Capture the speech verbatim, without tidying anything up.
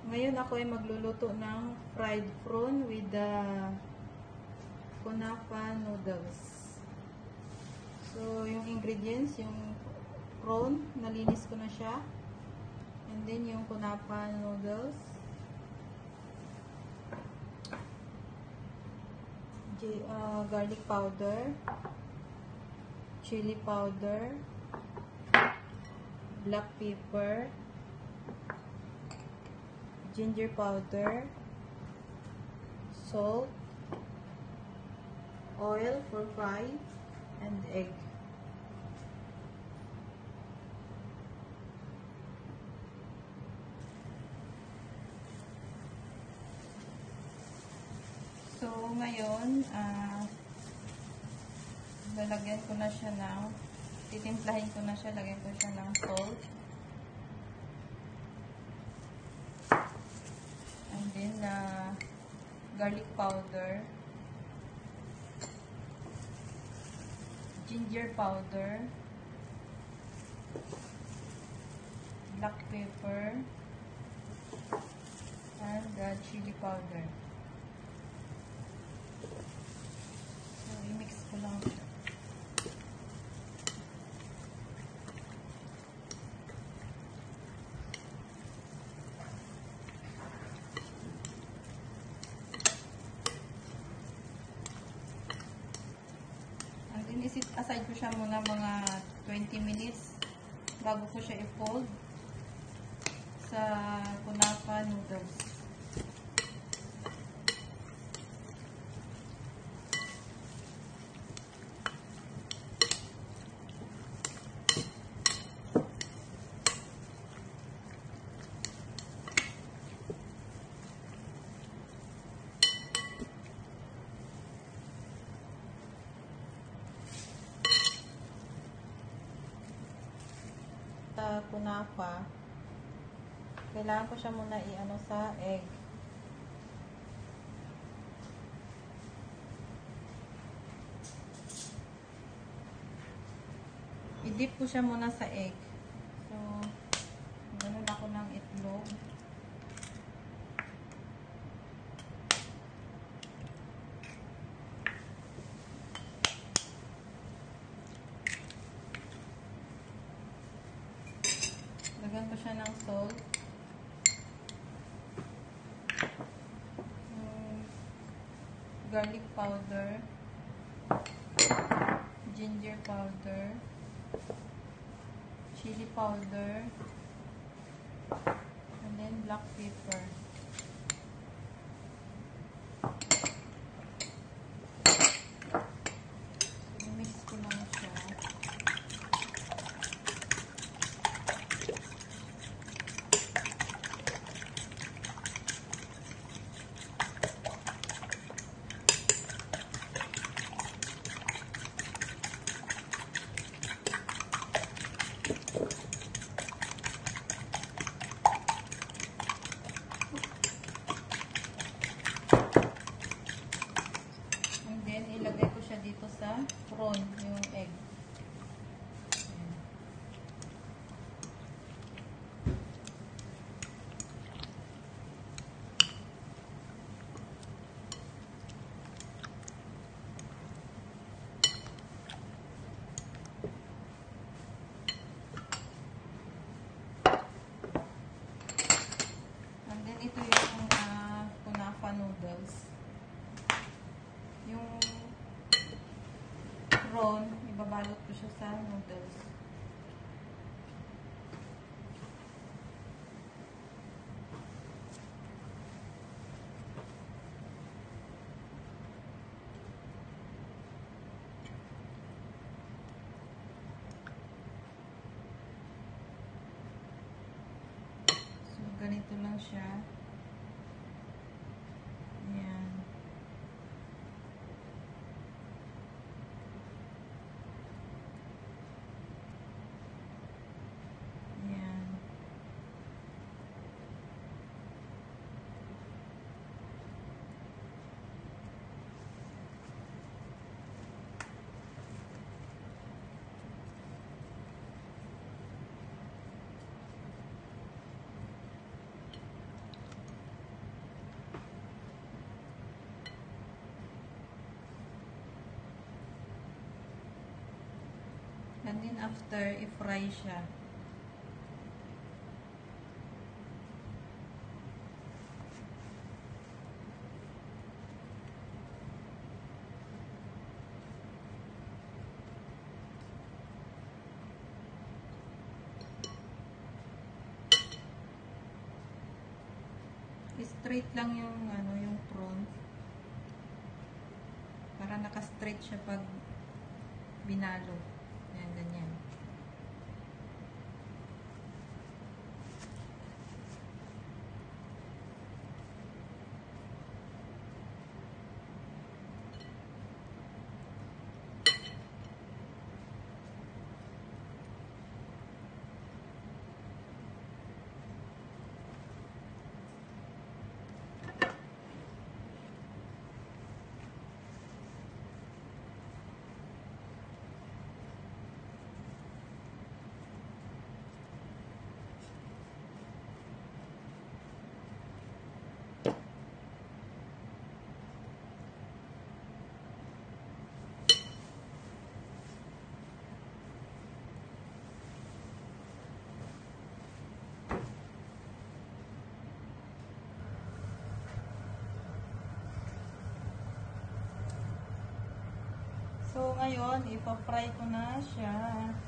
Ngayon ako ay magluluto ng fried prawn with the kunafa noodles. So, yung ingredients, yung prawn, nalinis ko na siya. And then, yung kunafa noodles. Uh, garlic powder. Chili powder. Black pepper. Ginger powder, salt, oil for fry, and egg. So, ngayon, uh, lalagyan ko na siya ng, titimplahin ko na siya, lagyan ko siya ng salt. And then, uh, garlic powder, ginger powder, black pepper, and uh, chili powder. So, i-mix ko lang siya. Isit aside ko siya muna mga twenty minutes bago ko siya i-fold sa kunafa noodles. Sa kunafa, kailangan ko siya muna i-ano sa egg. I-dip ko siya muna sa egg. So, ganun ako ng itlog. Lagyan ko siya ng salt. Um, garlic powder. Ginger powder. Chili powder. And then black pepper. So, mix ko lang siya. Ilagay ko siya dito sa prawn, yung egg. And then ito yung uh, kunafa noodles. Yung prawn, ibabalot ko siya sa noodles. So, ganito lang siya. Ayan. and then after, i-fry siya. Straight lang yung ano, yung prawn. Para naka-straight siya pag binalo. Ayan, ganyan. So, ngayon, ipa-fry ko na siya.